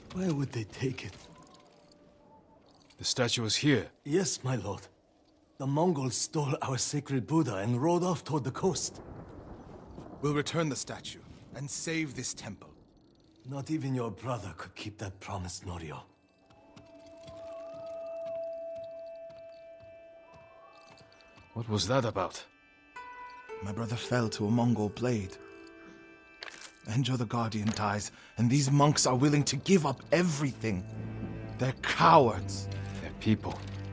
Why would they take it? The statue is here. Yes, my lord. The Mongols stole our sacred Buddha and rode off toward the coast. We'll return the statue and save this temple. Not even your brother could keep that promise, Norio. What was that about? My brother fell to a Mongol blade. Enjo the Guardian dies, and these monks are willing to give up everything. They're cowards. They're people.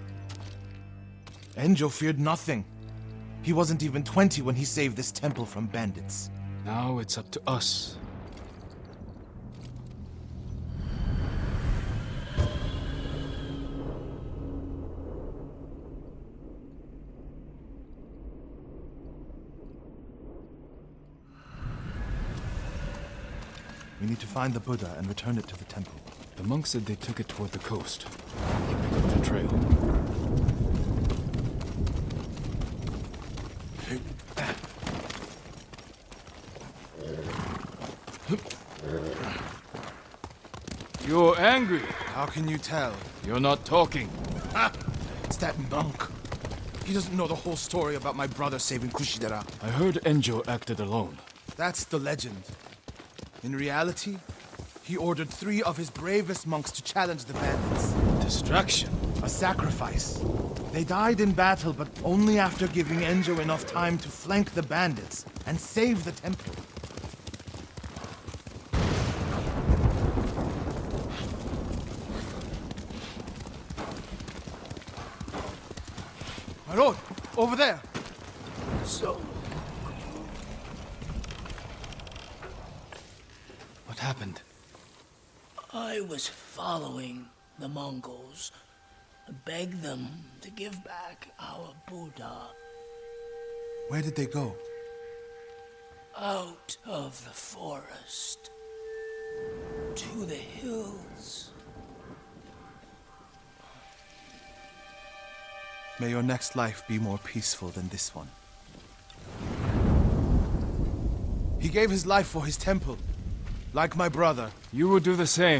Enjo feared nothing. He wasn't even 20 when he saved this temple from bandits. Now it's up to us. We need to find the Buddha and return it to the temple. The monks said they took it toward the coast. We can pick up the trail. You're angry. How can you tell? You're not talking. Ha! It's that monk. He doesn't know the whole story about my brother saving Kushidera. I heard Enjo acted alone. That's the legend. In reality, he ordered 3 of his bravest monks to challenge the bandits. Distraction. A sacrifice. They died in battle, but only after giving Enjo enough time to flank the bandits and save the temple. My lord, over there. So... What happened? I was following the Mongols. Begged them to give back our Buddha. Where did they go? Out of the forest. To the hills. May your next life be more peaceful than this one. He gave his life for his temple. Like my brother. You would do the same.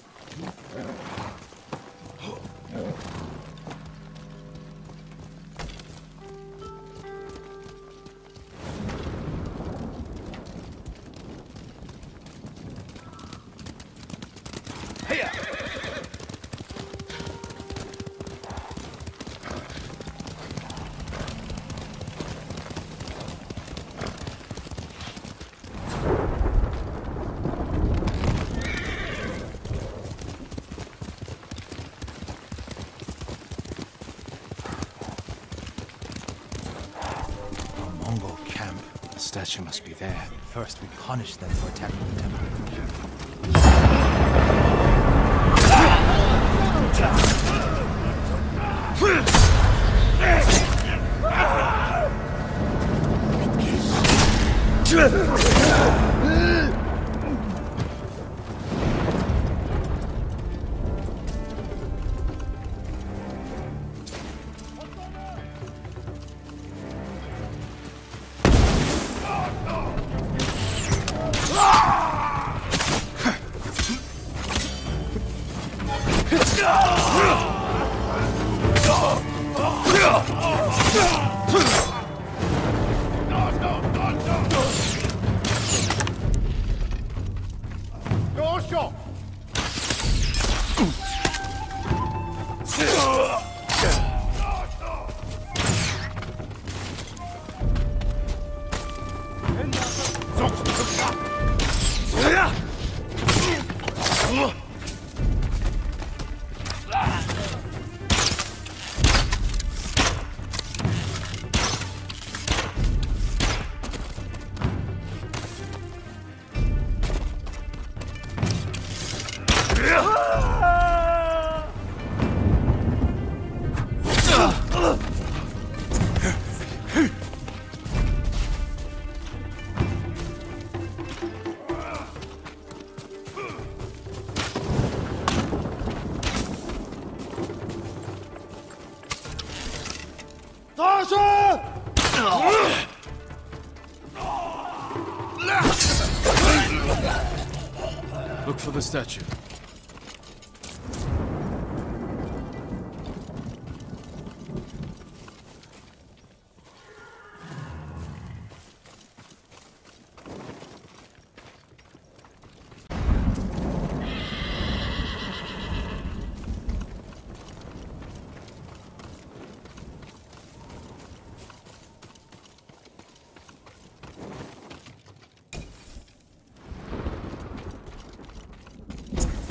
Mongol camp. The statue must be there. First, we punish them for attacking the temple. Look for the statue.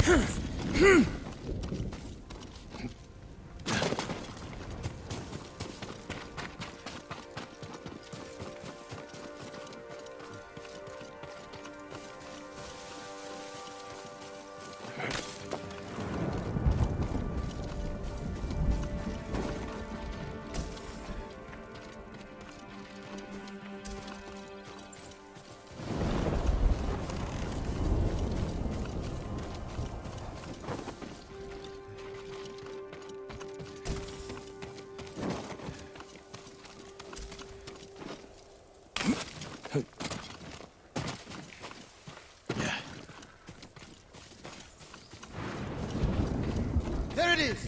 There it is!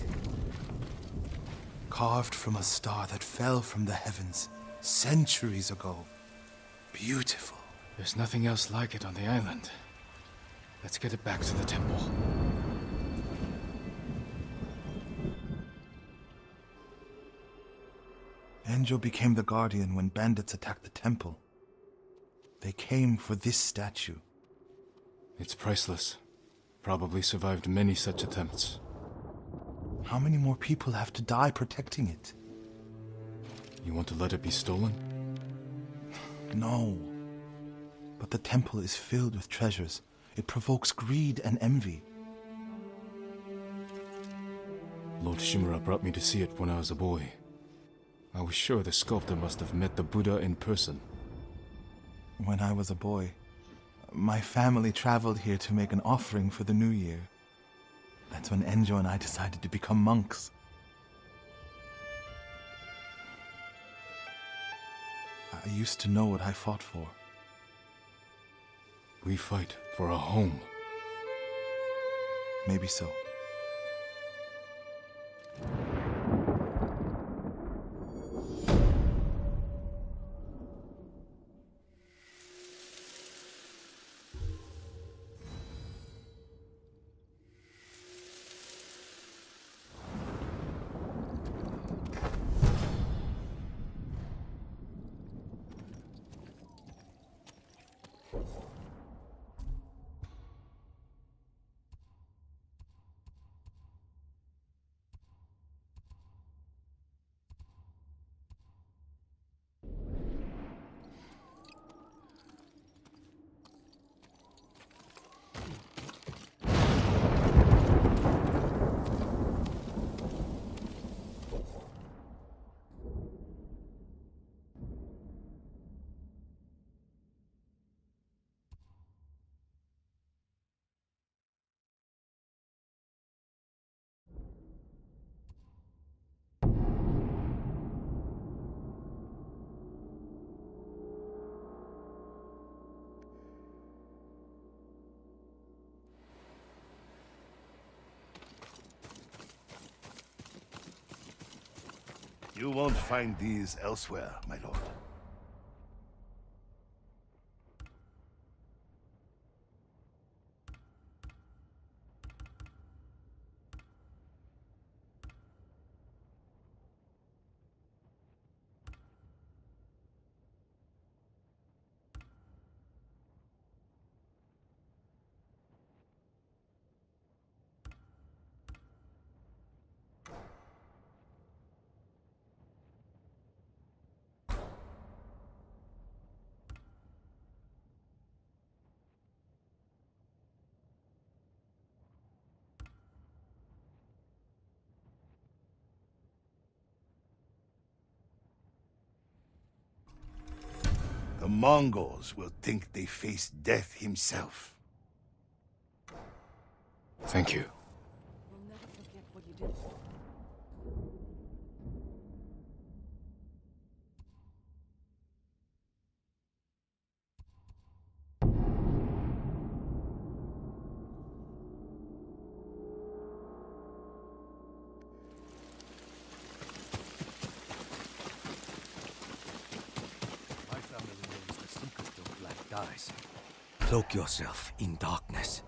Carved from a star that fell from the heavens centuries ago. Beautiful. There's nothing else like it on the island. Let's get it back to the temple. Enjo became the guardian when bandits attacked the temple. They came for this statue. It's priceless. Probably survived many such attempts. How many more people have to die protecting it? You want to let it be stolen? No. But the temple is filled with treasures. It provokes greed and envy. Lord Shimura brought me to see it when I was a boy. I was sure the sculptor must have met the Buddha in person. When I was a boy, my family traveled here to make an offering for the new year. That's when Enjo and I decided to become monks. I used to know what I fought for. We fight for a home. Maybe so. You won't find these elsewhere, my lord. The Mongols will think they face death himself. Thank you. We'll never forget what you did. My family knows the Sunkas don't like dyes. Cloak yourself in darkness.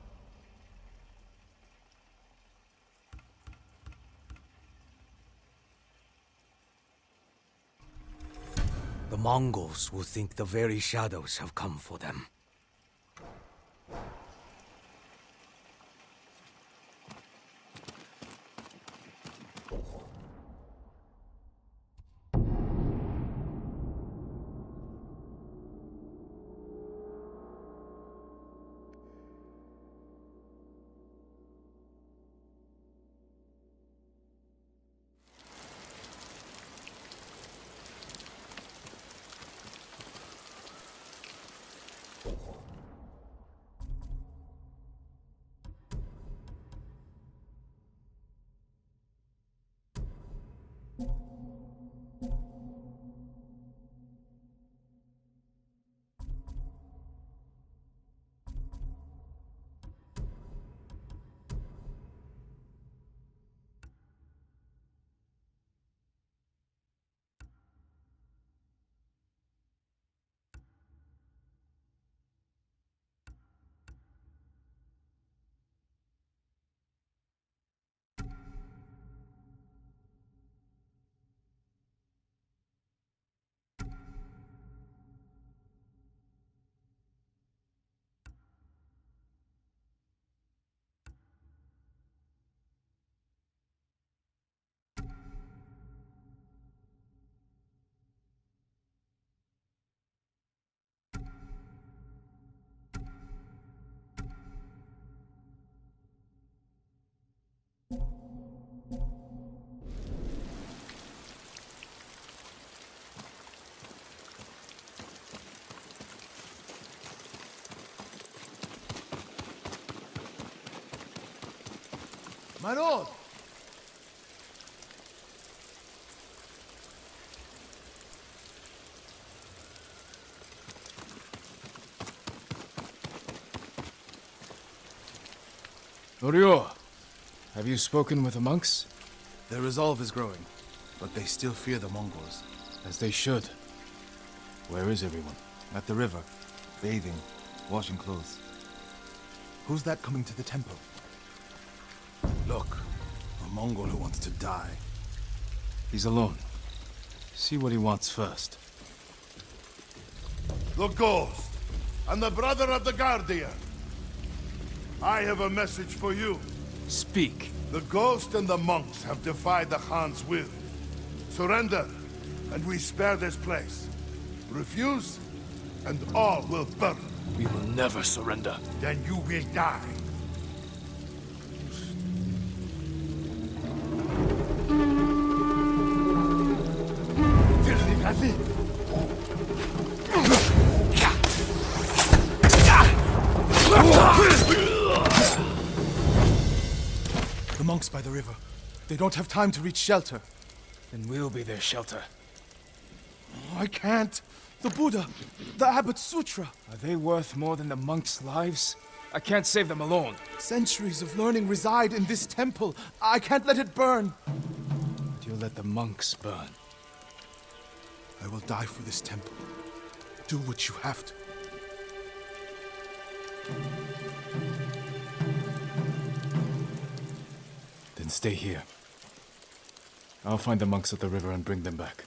The Mongols will think the very shadows have come for them. My lord! Norio, have you spoken with the monks? Their resolve is growing, but they still fear the Mongols. As they should. Where is everyone? At the river, bathing, washing clothes. Who's that coming to the temple? Look, a Mongol who wants to die. He's alone. See what he wants first. The Ghost, and the brother of the Guardian. I have a message for you. Speak. The Ghost and the monks have defied the Khan's will. Surrender, and we spare this place. Refuse, and all will burn. We will never surrender. Then you will die. The monks by the river. They don't have time to reach shelter. Then we'll be their shelter. I can't. The Buddha, the Abbot's Sutra. Are they worth more than the monks' lives? I can't save them alone. Centuries of learning reside in this temple. I can't let it burn. But you'll let the monks burn. I will die for this temple. Do what you have to. Then stay here. I'll find the monks at the river and bring them back.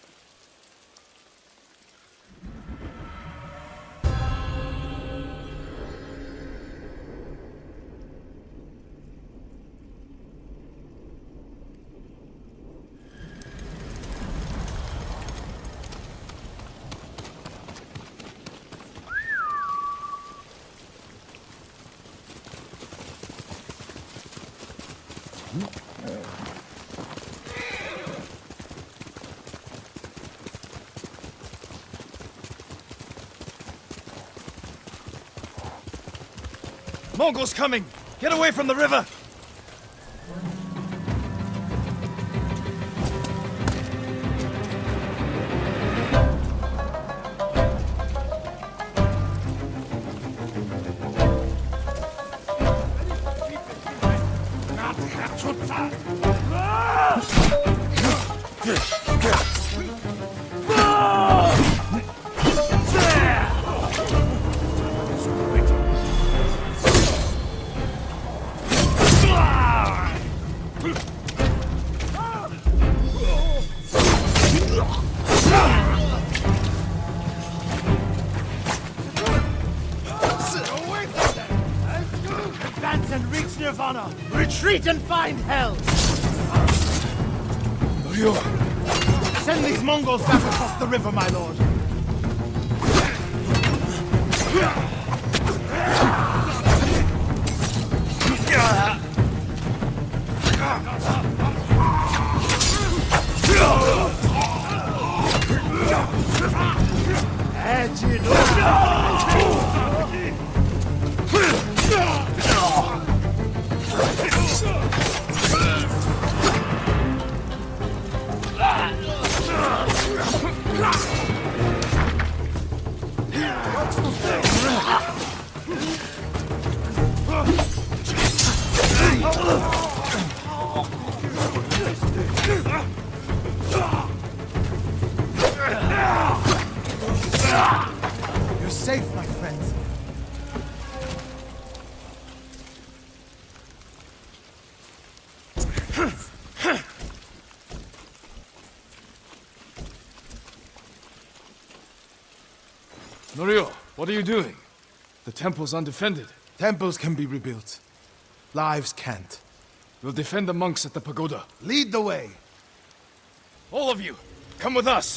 Mongols coming! Get away from the river! Retreat and find hell! Send these Mongols back across the river, my lord. You're safe, my friends. Norio, what are you doing? The temple's undefended. Temples can be rebuilt. Lives can't. We'll defend the monks at the pagoda. Lead the way. All of you, come with us!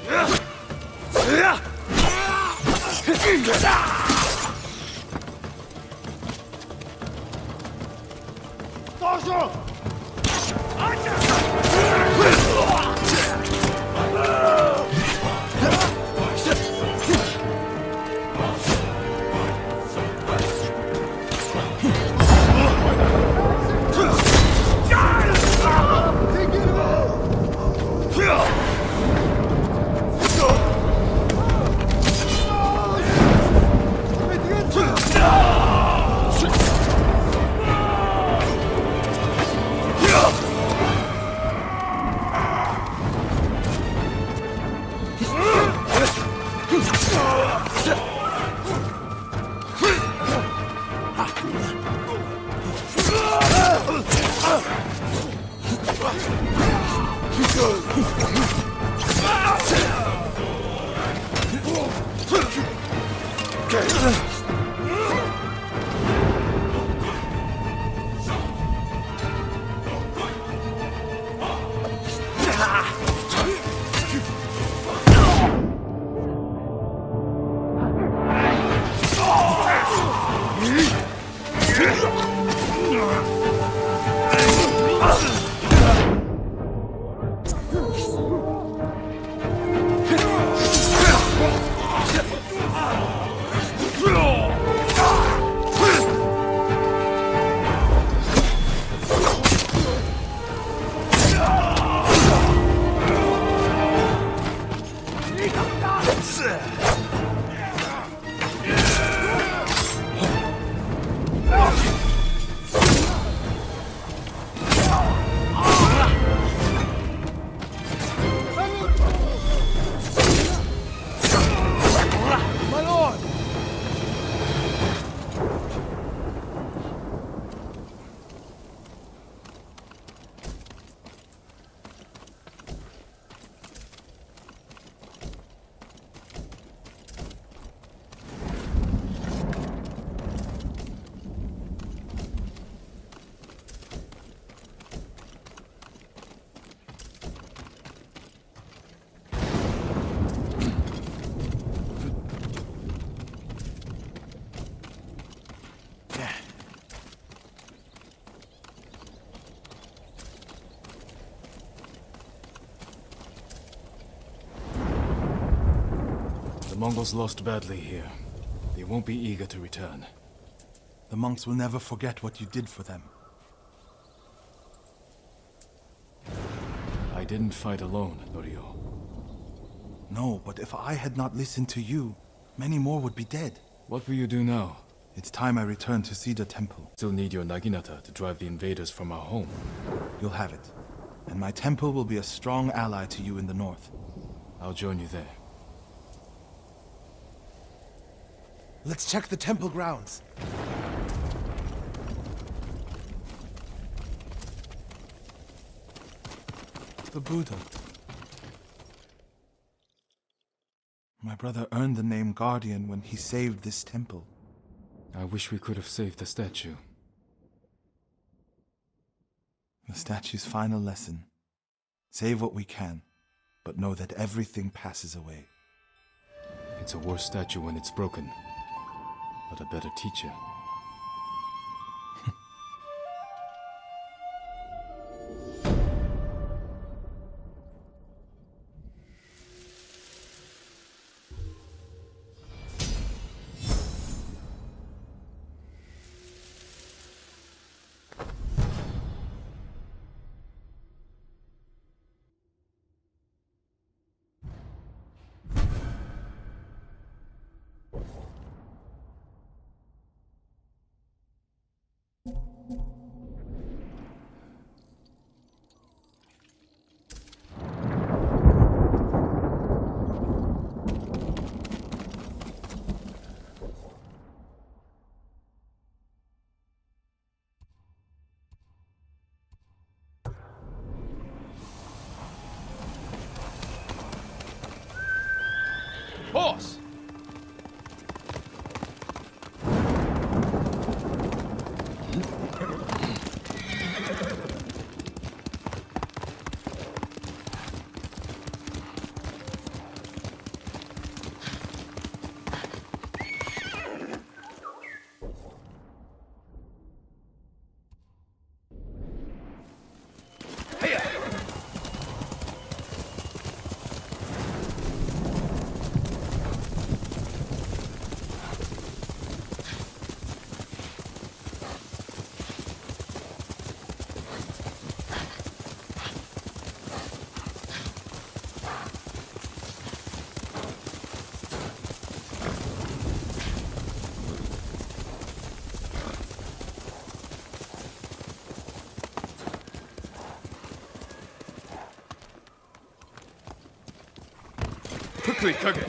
The Mongols lost badly here. They won't be eager to return. The monks will never forget what you did for them. I didn't fight alone, Norio. No, but if I had not listened to you, many more would be dead. What will you do now? It's time I return to see the temple. Still need your Naginata to drive the invaders from our home. You'll have it. And my temple will be a strong ally to you in the north. I'll join you there. Let's check the temple grounds. The Buddha. My brother earned the name Guardian when he saved this temple. I wish we could have saved the statue. The statue's final lesson. Save what we can, but know that everything passes away. It's a worse statue when it's broken, but a better teacher. Horse! quickly, Kage.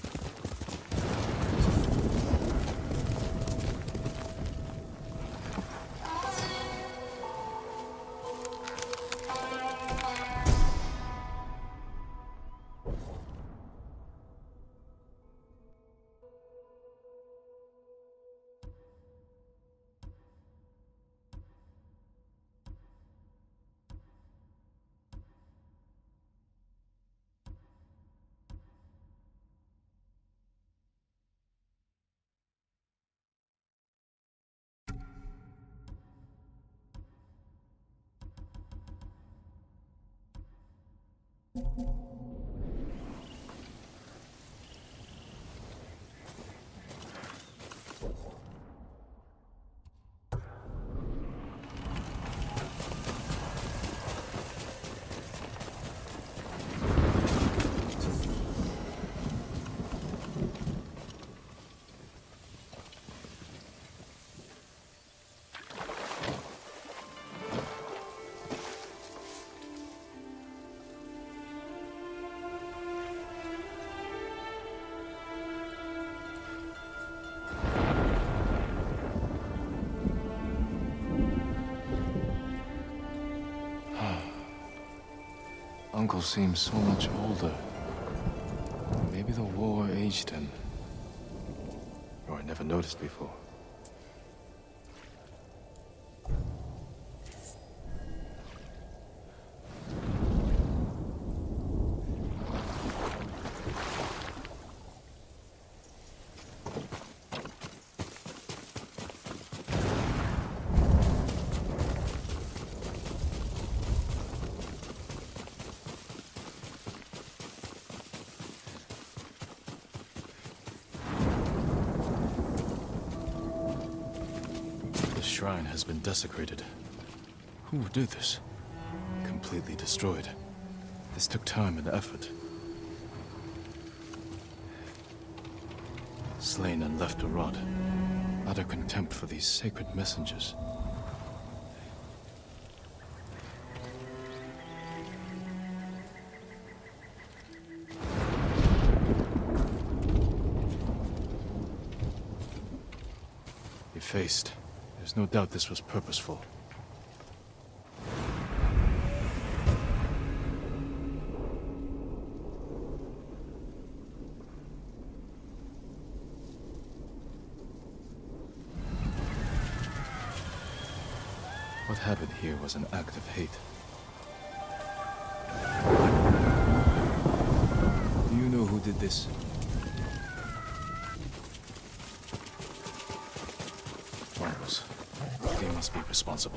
Uncle seems so much older. Maybe the war aged him. Or I never noticed before. The shrine has been desecrated. Who would do this? Completely destroyed. This took time and effort. Slain and left to rot. Utter contempt for these sacred messengers. Effaced. There's no doubt this was purposeful. What happened here was an act of hate. Do you know who did this? Mongols. They must be responsible.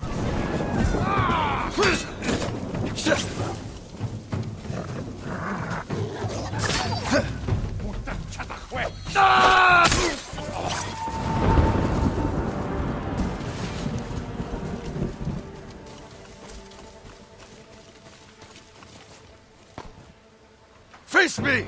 Face me!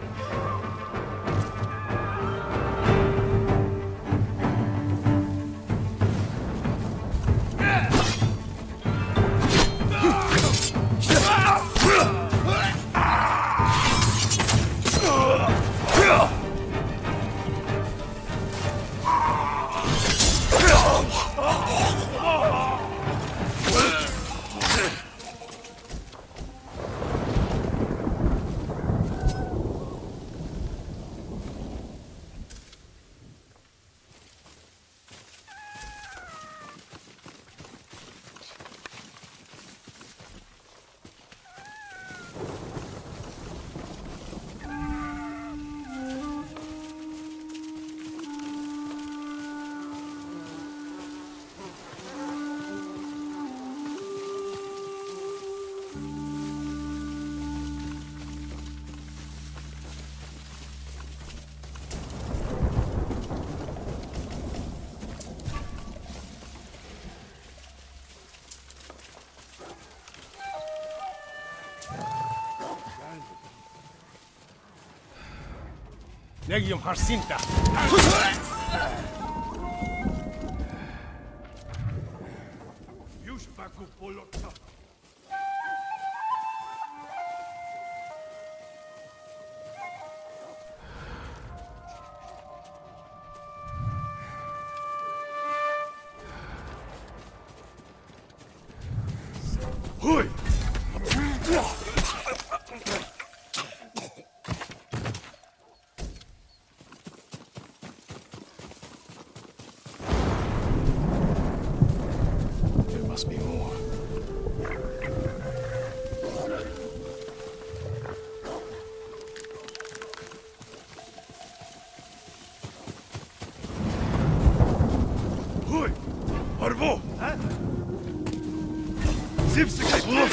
Negium Harsinta. Hui! There must be more. Hui! Arvo! Jin Sakai!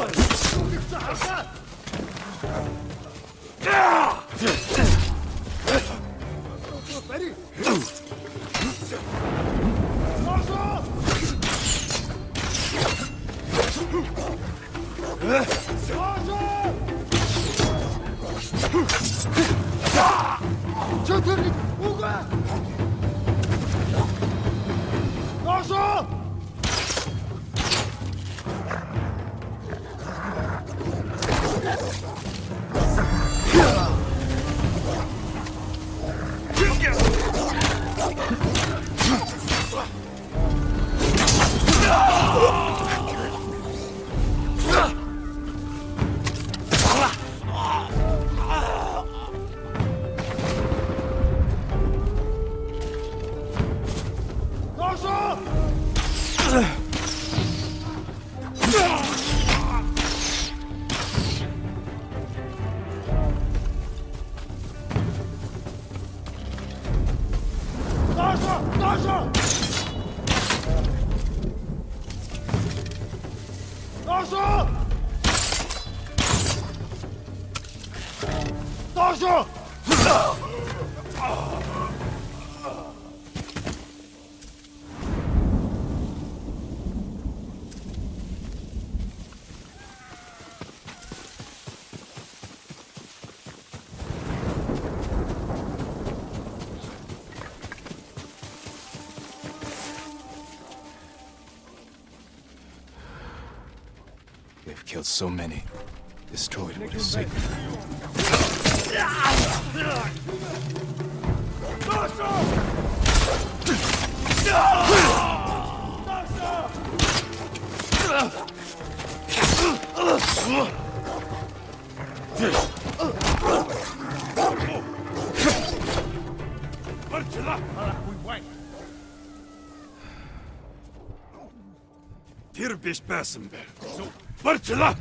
They've killed so many, destroyed what is sacred. Tirbish Basenberg. Bartela!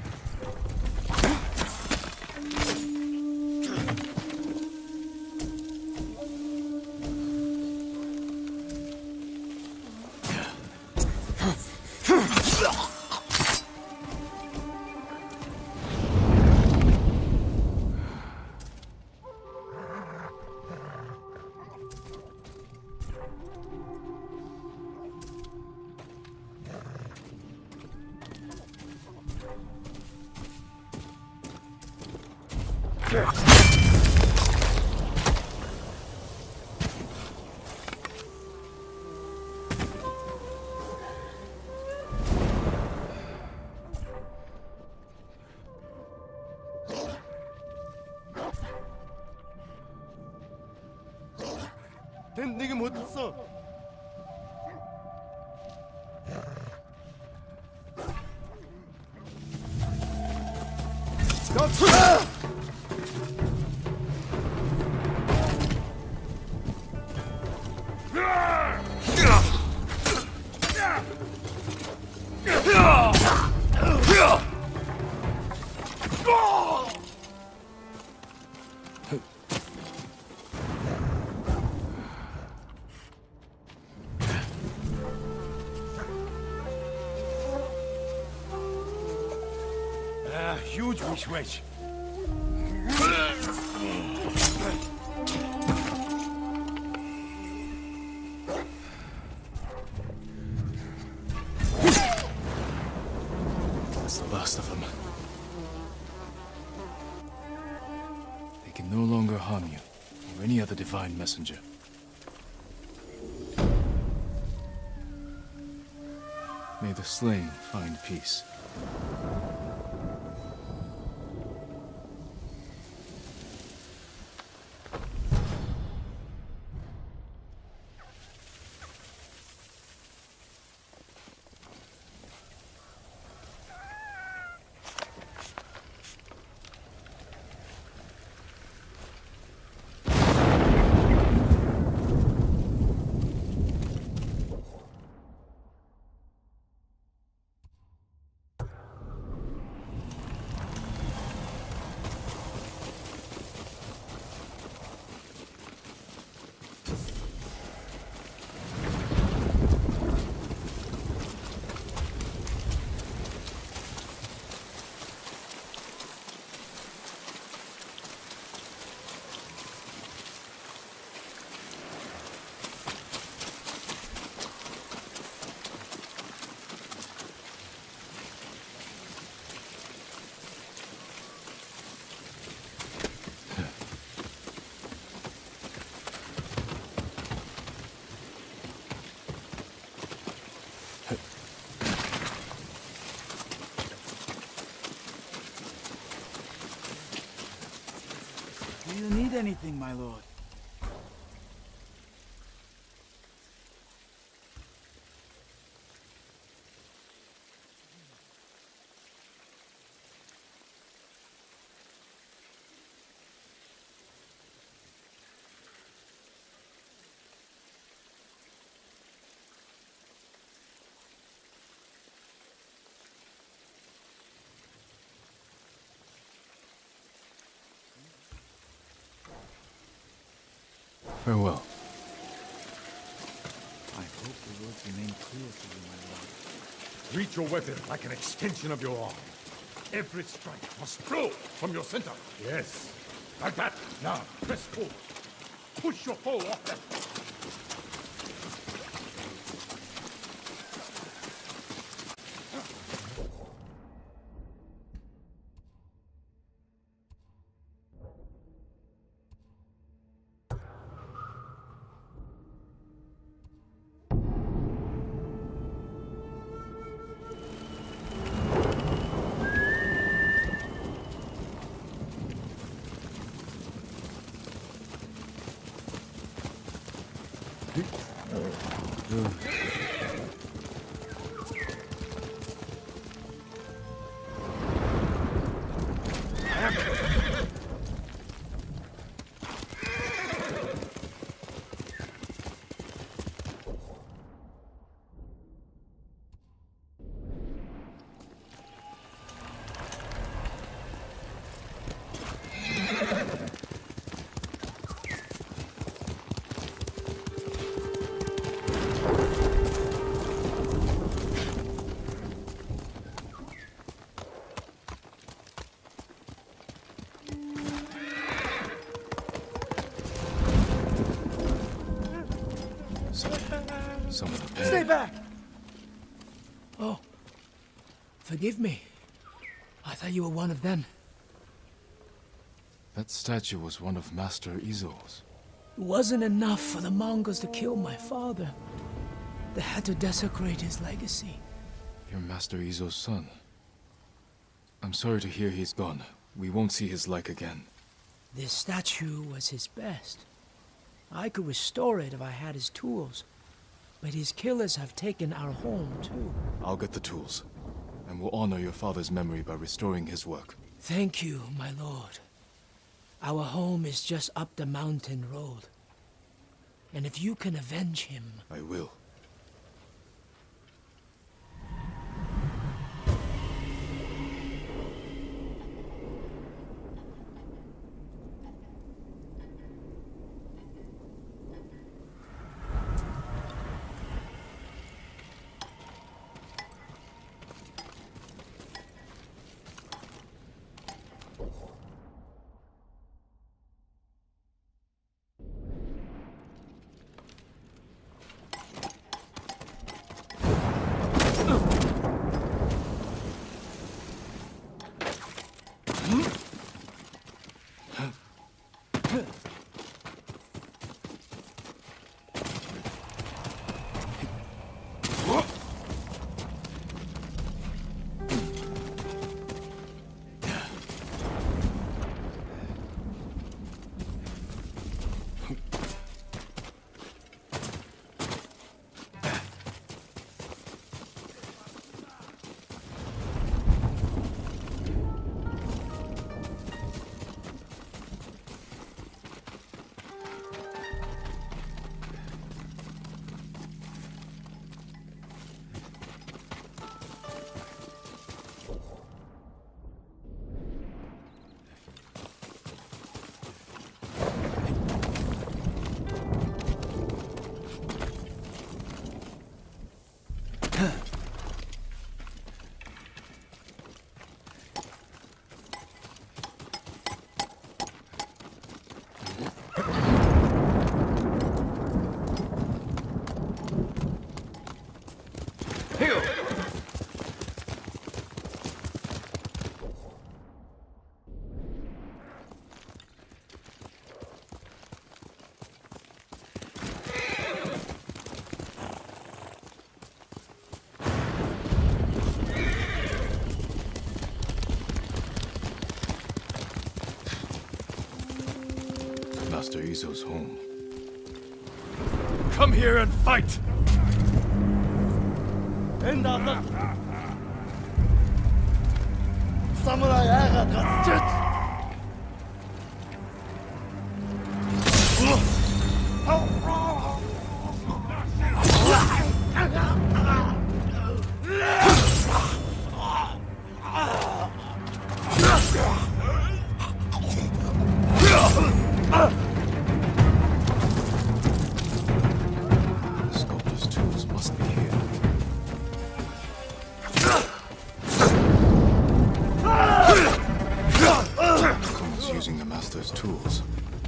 넌 내게 못했어. Huge wish. That's the last of them. They can no longer harm you, or any other divine messenger. May the slain find peace. anything, my lord. Farewell. I hope the words remain clear to you, my lord. Reach your weapon like an extension of your arm. Every strike must flow from your center. Yes, like that. Now, press forward. Push your foe off them. Stay back! Oh, forgive me. I thought you were one of them. That statue was one of Master Izo's. It wasn't enough for the Mongols to kill my father. They had to desecrate his legacy. You're Master Izo's son. I'm sorry to hear he's gone. We won't see his like again. This statue was his best. I could restore it if I had his tools. But his killers have taken our home, too. I'll get the tools, and we'll honor your father's memory by restoring his work. Thank you, my lord. Our home is just up the mountain road. And if you can avenge him... I will. Master Izo's home. Come here and fight! The sculptor's tools must be here. Khan's using the master's tools.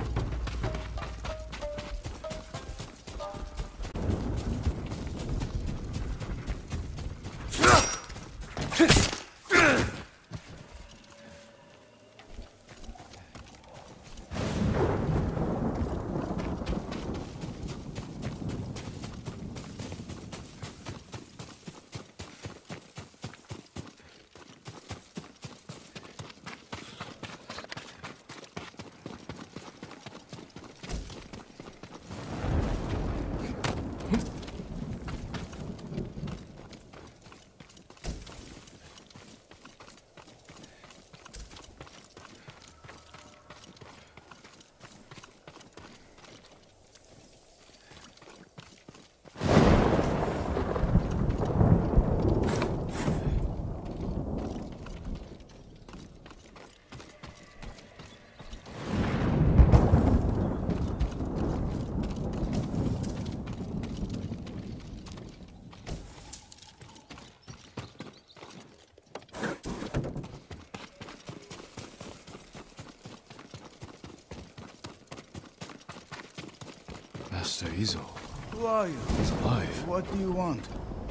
Master Izo. Who are you? He's alive. What do you want?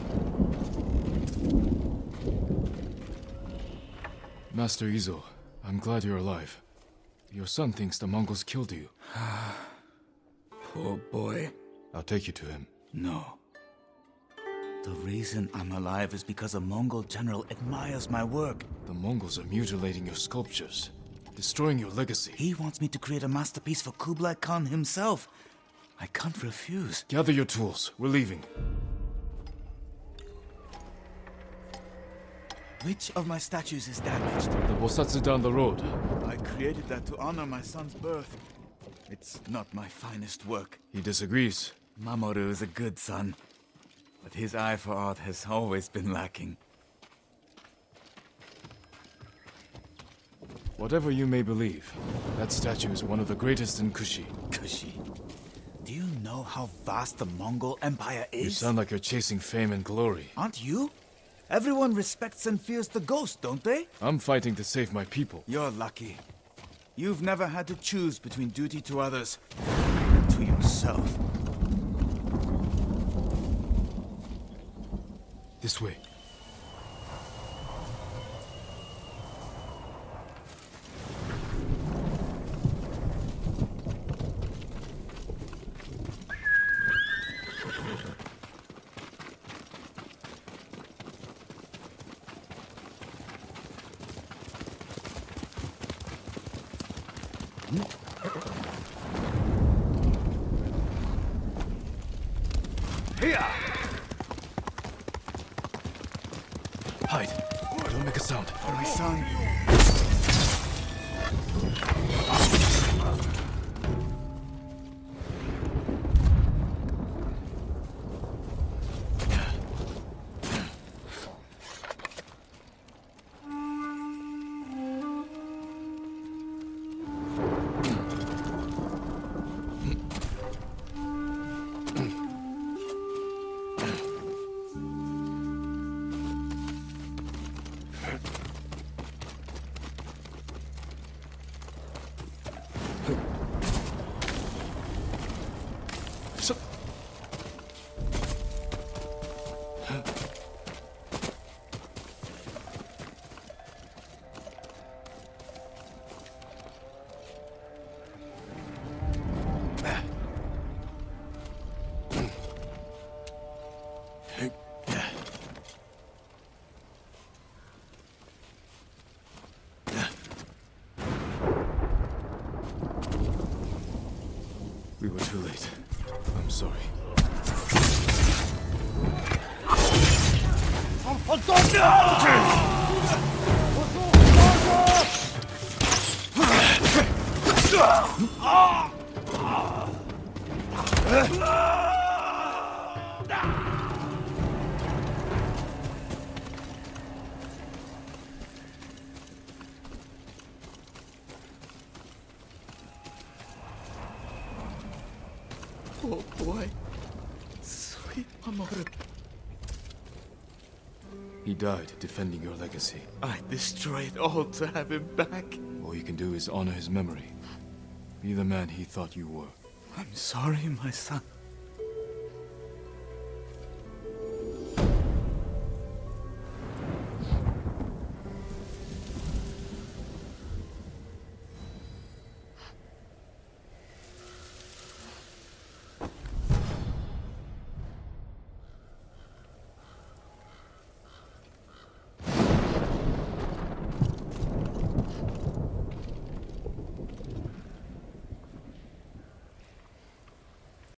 Master Izo, I'm glad you're alive. Your son thinks the Mongols killed you. Poor boy. I'll take you to him. No. The reason I'm alive is because a Mongol general admires my work. The Mongols are mutilating your sculptures, destroying your legacy. He wants me to create a masterpiece for Kublai Khan himself. I can't refuse. Gather your tools. We're leaving. Which of my statues is damaged? The Bosatsu down the road. I created that to honor my son's birth. It's not my finest work. He disagrees. Mamoru is a good son, but his eye for art has always been lacking. Whatever you may believe, that statue is one of the greatest in Kushi. Kushi? Do you know how vast the Mongol Empire is? You sound like you're chasing fame and glory. Aren't you? Everyone respects and fears the ghost, don't they? I'm fighting to save my people. You're lucky. You've never had to choose between duty to others and to yourself. This way. Hide. Don't make a sound. My son. We were too late. I'm sorry. Oh boy. Sweet Mamoru. He died defending your legacy. I destroy it all to have him back. All you can do is honor his memory. Be the man he thought you were. I'm sorry, my son.